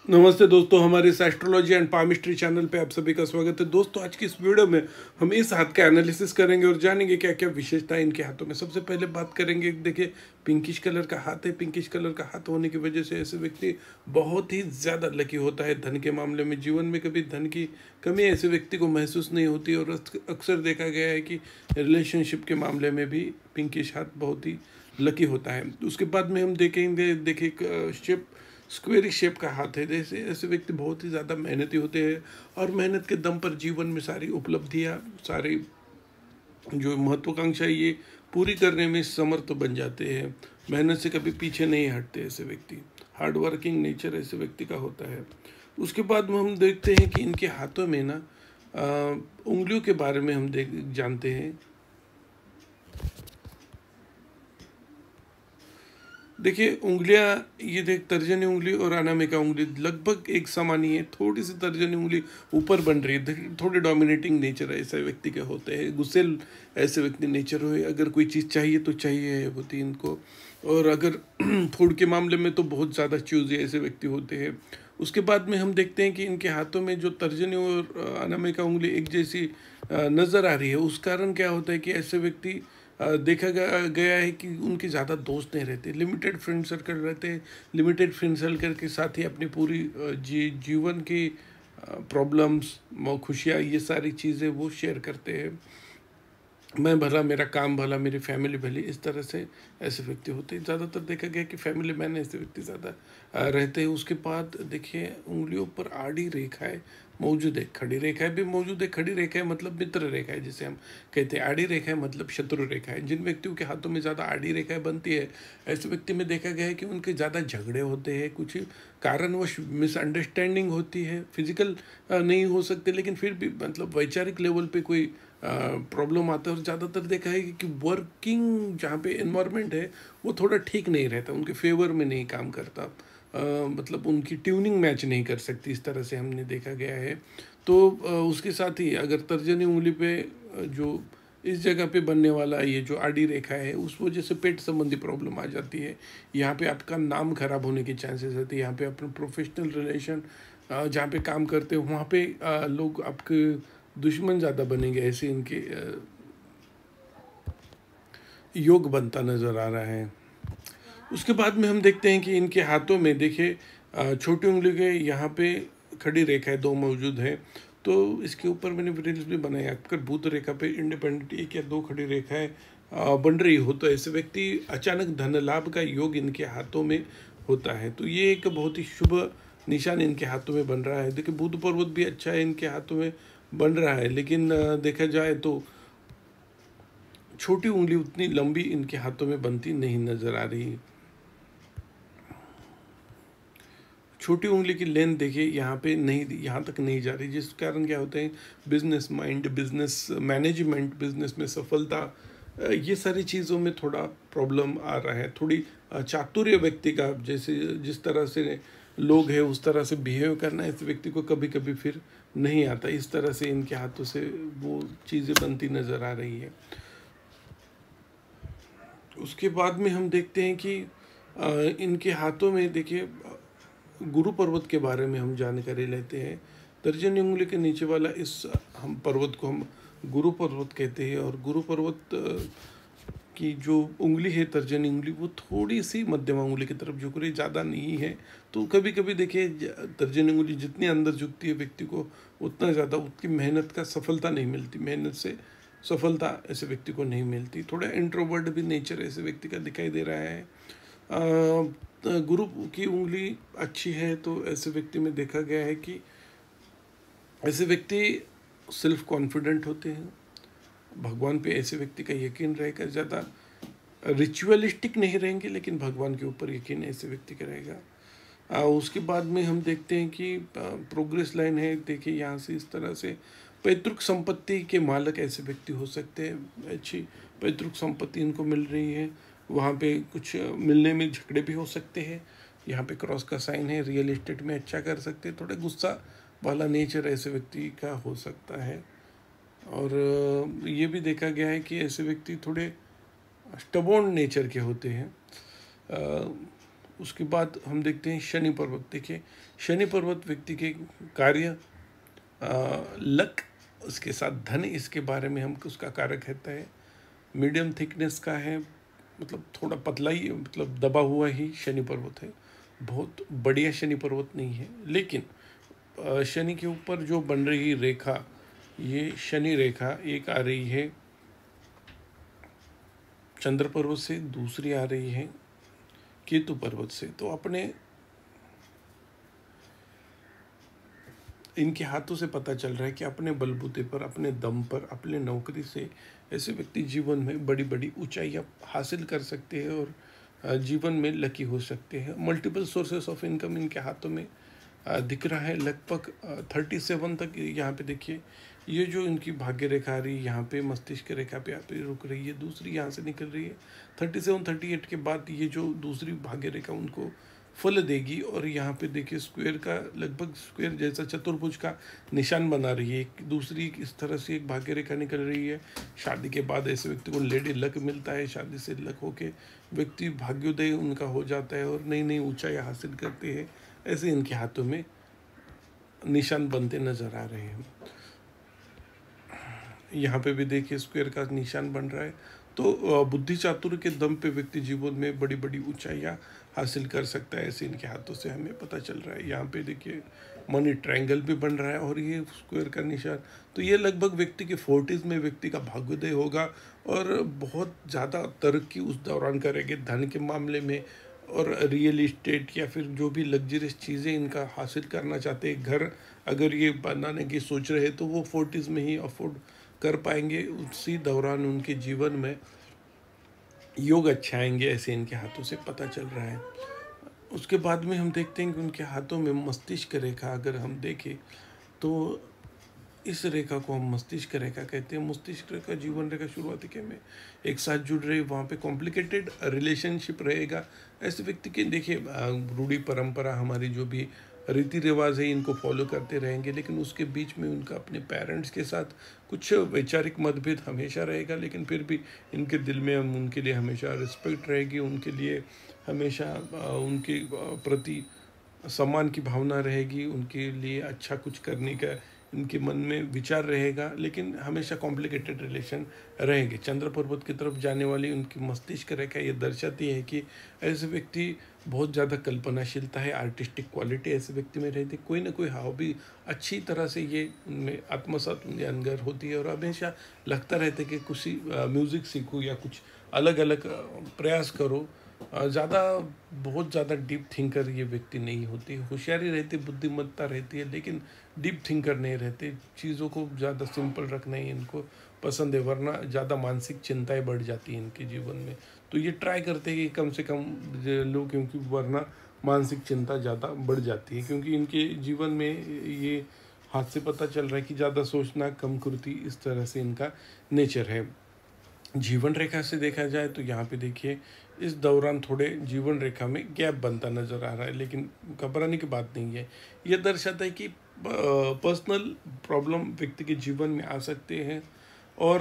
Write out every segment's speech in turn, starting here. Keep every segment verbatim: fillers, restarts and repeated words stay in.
नमस्ते दोस्तों, हमारे इस एस्ट्रोलॉजी एंड पामिस्ट्री चैनल पे आप सभी का स्वागत है। दोस्तों, आज की इस वीडियो में हम इस हाथ का एनालिसिस करेंगे और जानेंगे क्या क्या विशेषता है इनके हाथों में। सबसे पहले बात करेंगे, देखिए पिंकिश कलर का हाथ है। पिंकिश कलर का हाथ होने की वजह से ऐसे व्यक्ति बहुत ही ज़्यादा लकी होता है धन के मामले में। जीवन में कभी धन की कमी ऐसे व्यक्ति को महसूस नहीं होती और अक्सर देखा गया है कि रिलेशनशिप के मामले में भी पिंकिश हाथ बहुत ही लकी होता है। उसके बाद में हम देखेंगे, देखिए शेप स्क्वेयर शेप का हाथ है। जैसे ऐसे व्यक्ति बहुत ही ज़्यादा मेहनती होते हैं और मेहनत के दम पर जीवन में सारी उपलब्धियां, सारी जो महत्वाकांक्षा ये पूरी करने में समर्थ बन जाते हैं। मेहनत से कभी पीछे नहीं हटते ऐसे व्यक्ति। हार्ड वर्किंग नेचर ऐसे व्यक्ति का होता है। उसके बाद में हम देखते हैं कि इनके हाथों में ना उंगलियों के बारे में हम देख जानते हैं। देखिए उंगलियां, ये देख तर्जनी उंगली और अनामिका उंगली लगभग एक समान ही है। थोड़ी सी तर्जनी उंगली ऊपर बन रही है। थोड़े डोमिनेटिंग नेचर ऐसे व्यक्ति के होते हैं। गुस्सेल ऐसे व्यक्ति नेचर हुए। अगर कोई चीज़ चाहिए तो चाहिए होती इनको। और अगर फूड के मामले में तो बहुत ज़्यादा चूज़ी ऐसे व्यक्ति होते हैं। उसके बाद में हम देखते हैं कि इनके हाथों में जो तर्जनी और अनामिका उंगली एक जैसी नज़र आ रही है। उस कारण क्या होता है कि ऐसे व्यक्ति देखा गया है कि उनके ज़्यादा दोस्त नहीं रहते, लिमिटेड फ्रेंड सर्कल रहते हैं। लिमिटेड फ्रेंड सर्कल के साथ ही अपनी पूरी जी जीवन की प्रॉब्लम्स, खुशियाँ, ये सारी चीज़ें वो शेयर करते हैं। मैं भला, मेरा काम भला, मेरी फैमिली भली, इस तरह से ऐसे व्यक्ति होते हैं। ज़्यादातर देखा गया कि फैमिली मैन ऐसे व्यक्ति ज़्यादा रहते हैं। उसके बाद देखिए उंगलियों पर आड़ी रेखाएं मौजूद है, खड़ी रेखाएं भी मौजूद है। खड़ी रेखाएं मतलब मित्र रेखाएं जिसे हम कहते हैं। आड़ी रेखाएं मतलब शत्रु रेखाएं। जिन व्यक्तियों के हाथों में ज़्यादा आड़ी रेखाएं बनती है, ऐसे व्यक्ति में देखा गया है कि उनके ज़्यादा झगड़े होते हैं, कुछ कारणवश मिसअंडरस्टैंडिंग होती है। फिजिकल नहीं हो सकते लेकिन फिर भी मतलब वैचारिक लेवल पे कोई प्रॉब्लम आता है। और ज़्यादातर देखा है कि वर्किंग जहाँ पे एनवायरनमेंट है वो थोड़ा ठीक नहीं रहता, उनके फेवर में नहीं काम करता। Uh, मतलब उनकी ट्यूनिंग मैच नहीं कर सकती, इस तरह से हमने देखा गया है। तो uh, उसके साथ ही अगर तर्जनी उंगली पे uh, जो इस जगह पे बनने वाला ये जो आड़ी रेखा है, उस वजह से पेट संबंधी प्रॉब्लम आ जाती है। यहाँ पे आपका नाम खराब होने के चांसेस रहते हैं। यहाँ पे अपने प्रोफेशनल रिलेशन जहाँ पे काम करते हो वहाँ पे uh, लोग आपके दुश्मन ज़्यादा बनेंगे, ऐसे इनके uh, योग बनता नज़र आ रहा है। उसके बाद में हम देखते हैं कि इनके हाथों में देखिए छोटी उंगली के यहाँ पे खड़ी रेखाएं दो मौजूद हैं। तो इसके ऊपर मैंने रील्स भी बनाया। अगर भूत रेखा पे इंडिपेंडेंट एक या दो खड़ी रेखाएं बन रही हो तो ऐसे व्यक्ति अचानक धन लाभ का योग इनके हाथों में होता है। तो ये एक बहुत ही शुभ निशान इनके हाथों में बन रहा है। देखिए बुध पर्वत भी अच्छा है, इनके हाथों में बन रहा है, लेकिन देखा जाए तो छोटी उंगली उतनी लंबी इनके हाथों में बनती नहीं नजर आ रही। छोटी उंगली की लेंथ देखिए यहाँ पे नहीं, यहाँ तक नहीं जा रही, जिस कारण क्या होते हैं business mind, business management, business में सफलता, ये सारी चीज़ों में थोड़ा प्रॉब्लम आ रहा है। थोड़ी चातुर्य व्यक्ति का, जैसे जिस तरह से लोग हैं उस तरह से बिहेव करना इस व्यक्ति को कभी कभी फिर नहीं आता। इस तरह से इनके हाथों से वो चीज़ें बनती नज़र आ रही है। उसके बाद में हम देखते हैं कि इनके हाथों में देखिए गुरु पर्वत के बारे में हम जानकारी लेते हैं। तर्जनी उंगली के नीचे वाला इस हम पर्वत को हम गुरु पर्वत कहते हैं। और गुरु पर्वत की जो उंगली है तर्जनी उंगली, वो थोड़ी सी मध्यमा उंगली की तरफ झुक रही, ज़्यादा नहीं है। तो कभी कभी देखिए तर्जनी उंगली जितनी अंदर झुकती है व्यक्ति को, उतना ज़्यादा उसकी मेहनत का सफलता नहीं मिलती, मेहनत से सफलता ऐसे व्यक्ति को नहीं मिलती। थोड़ा इंट्रोवर्ट भी नेचर ऐसे व्यक्ति का दिखाई दे रहा है। आ, गुरु की उंगली अच्छी है तो ऐसे व्यक्ति में देखा गया है कि ऐसे व्यक्ति सेल्फ कॉन्फिडेंट होते हैं। भगवान पे ऐसे व्यक्ति का यकीन रहेगा, ज़्यादा रिचुअलिस्टिक नहीं रहेंगे लेकिन भगवान के ऊपर यकीन ऐसे व्यक्ति का रहेगा। आ, उसके बाद में हम देखते हैं कि प्रोग्रेस लाइन है। देखिए यहाँ से इस तरह से पैतृक संपत्ति के मालिक ऐसे व्यक्ति हो सकते हैं। अच्छी पैतृक संपत्ति इनको मिल रही है। वहाँ पे कुछ मिलने में झगड़े भी हो सकते हैं। यहाँ पे क्रॉस का साइन है। रियल एस्टेट में अच्छा कर सकते हैं। थोड़ा गुस्सा वाला नेचर ऐसे व्यक्ति का हो सकता है। और ये भी देखा गया है कि ऐसे व्यक्ति थोड़े स्टबॉर्न नेचर के होते हैं। उसके बाद हम देखते हैं शनि पर्वत। देखिए शनि पर्वत व्यक्ति के कार्य, लक, उसके साथ धन, इसके बारे में हम उसका कारक कहता है। मीडियम थिकनेस का है, मतलब थोड़ा पतला ही, मतलब दबा हुआ ही शनि पर्वत है। बहुत बढ़िया शनि पर्वत नहीं है, लेकिन शनि के ऊपर जो बन रही रेखा, ये शनि रेखा एक आ रही है चंद्र पर्वत से, दूसरी आ रही है केतु पर्वत से। तो अपने इनके हाथों से पता चल रहा है कि अपने बलबूते पर, अपने दम पर, अपने नौकरी से ऐसे व्यक्ति जीवन में बड़ी बड़ी ऊंचाइयां हासिल कर सकते हैं और जीवन में लकी हो सकते हैं। मल्टीपल सोर्सेस ऑफ इनकम इनके हाथों में दिख रहा है। लगभग थर्टी सेवन तक यहाँ पे देखिए, ये जो इनकी भाग्य रेखा आ रही है यहाँ पे मस्तिष्क रेखा पे यहाँ पे रुक रही है, दूसरी यहाँ से निकल रही है। थर्टी सेवन थर्टी एट के बाद ये जो दूसरी भाग्य रेखा उनको फल देगी, और यहाँ पे देखिए स्क्वायर का, लगभग स्क्वायर जैसा चतुर्भुज का निशान बना रही है। एक दूसरी इस तरह से एक भाग्य रेखा निकल रही है। शादी के बाद ऐसे व्यक्ति को लेडी लक मिलता है, शादी से लक होके व्यक्ति भाग्योदय उनका हो जाता है और नई नई ऊंचाई हासिल करते हैं। ऐसे इनके हाथों में निशान बनते नजर आ रहे हैं। यहाँ पे भी देखिए स्क्वायर का निशान बन रहा है। तो बुद्धि चातुर्य के दम पे व्यक्ति जीवन में बड़ी बड़ी ऊंचाइयाँ हासिल कर सकता है, ऐसे इनके हाथों से हमें पता चल रहा है। यहाँ पे देखिए मनी ट्रायंगल भी बन रहा है और ये स्क्वायर का निशान। तो ये लगभग व्यक्ति के फोर्टीज़ में व्यक्ति का भाग्योदय होगा और बहुत ज़्यादा तरक्की उस दौरान करेंगे धन के मामले में, और रियल इस्टेट या फिर जो भी लग्जरियस चीज़ें इनका हासिल करना चाहते हैं, घर अगर ये बनाने की सोच रहे हैं तो वो फोर्टीज़ में ही अफोर्ड कर पाएंगे। उसी दौरान उनके जीवन में योग अच्छे आएंगे, ऐसे इनके हाथों से पता चल रहा है। उसके बाद में हम देखते हैं कि उनके हाथों में मस्तिष्क रेखा, अगर हम देखें तो इस रेखा को हम मस्तिष्क रेखा कहते हैं। मस्तिष्क रेखा जीवन रेखा शुरुआती के में एक साथ जुड़ रहे, वहाँ पे कॉम्प्लिकेटेड रिलेशनशिप रहेगा। ऐसे व्यक्ति के देखिए रूढ़ी परंपरा, हमारी जो भी रीति रिवाज है इनको फॉलो करते रहेंगे, लेकिन उसके बीच में उनका अपने पेरेंट्स के साथ कुछ वैचारिक मतभेद हमेशा रहेगा, लेकिन फिर भी इनके दिल में हम उनके लिए हमेशा रिस्पेक्ट रहेगी, उनके लिए हमेशा उनके प्रति सम्मान की भावना रहेगी, उनके लिए अच्छा कुछ करने का इनके मन में विचार रहेगा, लेकिन हमेशा कॉम्प्लिकेटेड रिलेशन रहेंगे। चंद्र पर्वत की तरफ जाने वाली उनकी मस्तिष्क रेखा ये दर्शाती है कि ऐसे व्यक्ति बहुत ज़्यादा कल्पनाशीलता है, आर्टिस्टिक क्वालिटी ऐसे व्यक्ति में रहती है, कोई ना कोई हॉबी अच्छी तरह से ये उनमें आत्मसात उनके अंदर होती है, और हमेशा लगता रहता है कि कुछ म्यूज़िक सीखूँ या कुछ अलग अलग प्रयास करो। ज़्यादा बहुत ज़्यादा डीप थिंकर ये व्यक्ति नहीं होती, होशियारी रहती, बुद्धिमत्ता रहती है, लेकिन डीप थिंकर नहीं रहते। चीज़ों को ज़्यादा सिंपल रखना ही इनको पसंद है, वरना ज़्यादा मानसिक चिंताएं बढ़ जाती हैं इनके जीवन में। तो ये ट्राई करते हैं कि कम से कम लोग, क्योंकि वरना मानसिक चिंता ज़्यादा बढ़ जाती है, क्योंकि इनके जीवन में ये हाथ से पता चल रहा है कि ज़्यादा सोचना, कम कृति, इस तरह से इनका नेचर है। जीवन रेखा से देखा जाए तो यहाँ पे देखिए इस दौरान थोड़े जीवन रेखा में गैप बनता नज़र आ रहा है, लेकिन घबराने की बात नहीं है। यह दर्शाता है कि पर्सनल प्रॉब्लम व्यक्ति के जीवन में आ सकते हैं और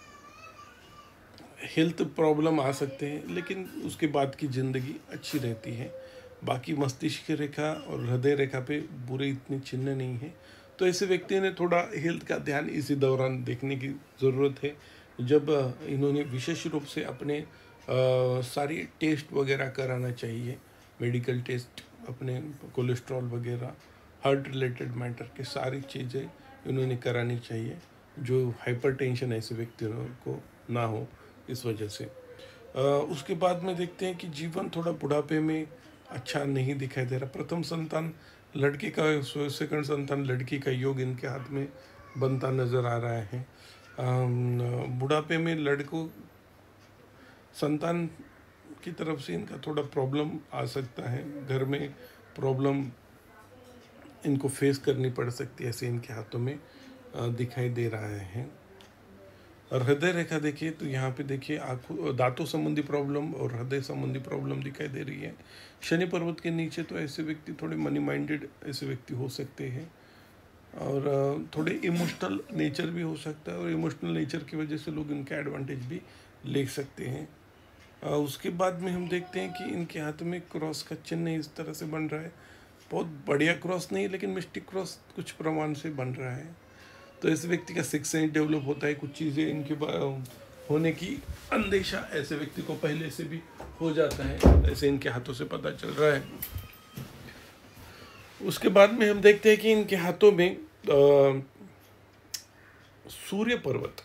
हेल्थ प्रॉब्लम आ सकते हैं, लेकिन उसके बाद की ज़िंदगी अच्छी रहती है। बाकी मस्तिष्क रेखा और हृदय रेखा पे बुरे इतने चिन्ह नहीं हैं, तो ऐसे व्यक्ति ने थोड़ा हेल्थ का ध्यान इसी दौरान देखने की ज़रूरत है, जब इन्होंने विशेष रूप से अपने आ, सारी टेस्ट वगैरह कराना चाहिए, मेडिकल टेस्ट, अपने कोलेस्ट्रॉल वगैरह, हार्ट रिलेटेड मैटर के सारी चीज़ें इन्होंने करानी चाहिए, जो हाइपरटेंशन ऐसे व्यक्तियों को ना हो इस वजह से। आ, उसके बाद में देखते हैं कि जीवन थोड़ा बुढ़ापे में अच्छा नहीं दिखाई दे रहा। प्रथम संतान लड़की का, सेकंड संतान लड़की का योग इनके हाथ में बनता नज़र आ रहा है। बुढ़ापे में लड़कों संतान की तरफ से इनका थोड़ा प्रॉब्लम आ सकता है, घर में प्रॉब्लम इनको फेस करनी पड़ सकती है, ऐसे इनके हाथों में दिखाई दे रहा है। और हृदय रेखा देखिए तो यहाँ पे देखिए आँखों, दांतों संबंधी प्रॉब्लम और हृदय संबंधी प्रॉब्लम दिखाई दे रही है। शनि पर्वत के नीचे तो ऐसे व्यक्ति थोड़े मनी माइंडेड ऐसे व्यक्ति हो सकते हैं, और थोड़े इमोशनल नेचर भी हो सकता है, और इमोशनल नेचर की वजह से लोग इनका एडवांटेज भी ले सकते हैं। आ, उसके बाद में हम देखते हैं कि इनके हाथ में क्रॉस का चिन्ह इस तरह से बन रहा है। बहुत बढ़िया क्रॉस नहीं, लेकिन मिस्टिक क्रॉस कुछ प्रमाण से बन रहा है। तो ऐसे व्यक्ति का सिक्स सेंस डेवलप होता है, कुछ चीज़ें इनके होने की अंदेशा ऐसे व्यक्ति को पहले से भी हो जाता है, ऐसे इनके हाथों से पता चल रहा है। उसके बाद में हम देखते हैं कि इनके हाथों में आ, सूर्य पर्वत,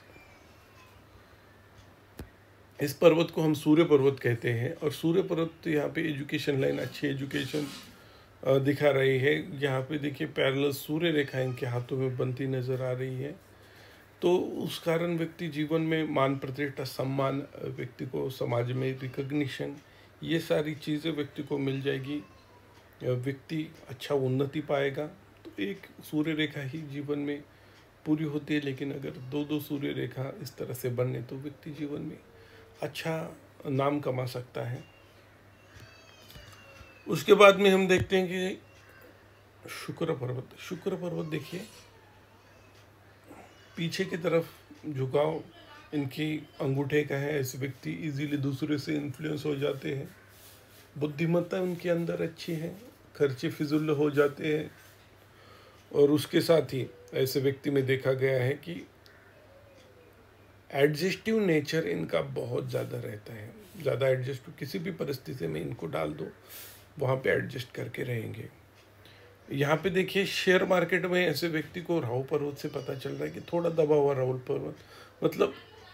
इस पर्वत को हम सूर्य पर्वत कहते हैं। और सूर्य पर्वत यहाँ पे एजुकेशन लाइन, अच्छी एजुकेशन दिखा रही है। यहाँ पे देखिए पैरेलल सूर्य रेखा इनके हाथों में बनती नजर आ रही है। तो उस कारण व्यक्ति जीवन में मान प्रतिष्ठा, सम्मान, व्यक्ति को समाज में रिकग्निशन, ये सारी चीज़ें व्यक्ति को मिल जाएगी। व्यक्ति अच्छा उन्नति पाएगा। तो एक सूर्य रेखा ही जीवन में पूरी होती है, लेकिन अगर दो दो सूर्य रेखा इस तरह से बने तो व्यक्ति जीवन में अच्छा नाम कमा सकता है। उसके बाद में हम देखते हैं कि शुक्र पर्वत, शुक्र पर्वत देखिए पीछे की तरफ झुकाव इनकी अंगूठे का है। ऐसे व्यक्ति इजीली दूसरे से इन्फ्लुएंस हो जाते हैं। बुद्धिमत्ता उनके अंदर अच्छी है, खर्चे फिजूल हो जाते हैं। और उसके साथ ही ऐसे व्यक्ति में देखा गया है कि एडजस्टिव नेचर इनका बहुत ज़्यादा रहता है। ज़्यादा एडजस्ट, किसी भी परिस्थिति में इनको डाल दो वहाँ पे एडजस्ट करके रहेंगे। यहाँ पे देखिए शेयर मार्केट में ऐसे व्यक्ति को राहु पर्वत से पता चल रहा है कि थोड़ा दबा हुआ राहु पर्वत, मतलब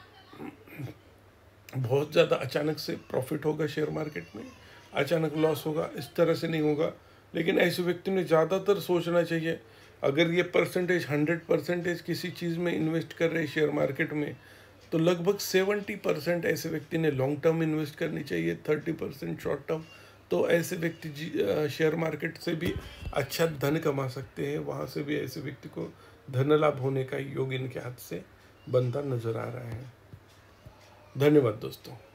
बहुत ज़्यादा अचानक से प्रॉफिट होगा शेयर मार्केट में, अचानक लॉस होगा, इस तरह से नहीं होगा। लेकिन ऐसे व्यक्ति ने ज़्यादातर सोचना चाहिए, अगर ये परसेंटेज हंड्रेड परसेंटेज किसी चीज़ में इन्वेस्ट कर रहे शेयर मार्केट में, तो लगभग सेवेंटी परसेंट ऐसे व्यक्ति ने लॉन्ग टर्म इन्वेस्ट करनी चाहिए, थर्टी परसेंट शॉर्ट टर्म। तो ऐसे व्यक्ति शेयर मार्केट से भी अच्छा धन कमा सकते हैं, वहाँ से भी ऐसे व्यक्ति को धन लाभ होने का योग इनके हाथ से बनता नजर आ रहा है। धन्यवाद दोस्तों।